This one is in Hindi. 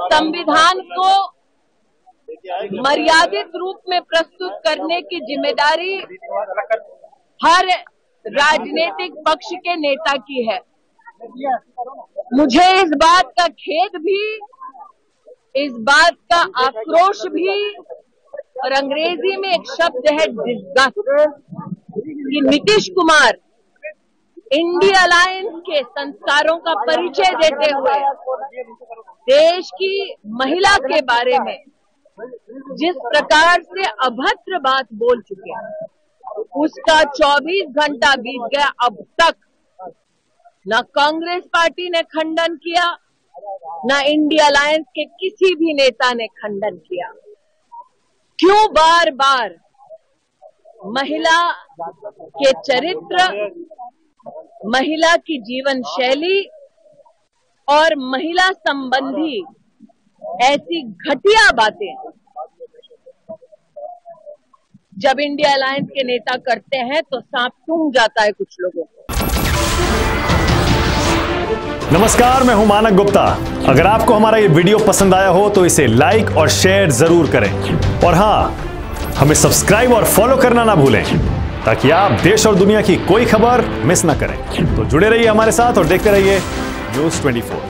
संविधान को मर्यादित रूप में प्रस्तुत करने की जिम्मेदारी हर राजनीतिक पक्ष के नेता की है। मुझे इस बात का खेद भी, इस बात का आक्रोश भी, और अंग्रेजी में एक शब्द है डिस्गस्ट, कि नीतीश कुमार इंडिया अलायंस के संस्कारों का परिचय देते हुए देश की महिला के बारे में जिस प्रकार से अभद्र बात बोल चुके हैं, उसका 24 घंटा बीत गया, अब तक न कांग्रेस पार्टी ने खंडन किया, न इंडिया अलायंस के किसी भी नेता ने खंडन किया। क्यों बार बार महिला के चरित्र, महिला की जीवन शैली और महिला संबंधी ऐसी घटिया बातें जब इंडिया अलायंस के नेता करते हैं तो सांप सूंघ जाता है कुछ लोगों को। नमस्कार, मैं हूं मानक गुप्ता। अगर आपको हमारा ये वीडियो पसंद आया हो तो इसे लाइक और शेयर जरूर करें, और हां, हमें सब्सक्राइब और फॉलो करना ना भूलें ताकि आप देश और दुनिया की कोई खबर मिस ना करें। तो जुड़े रहिए हमारे साथ और देखते रहिए न्यूज़ 24।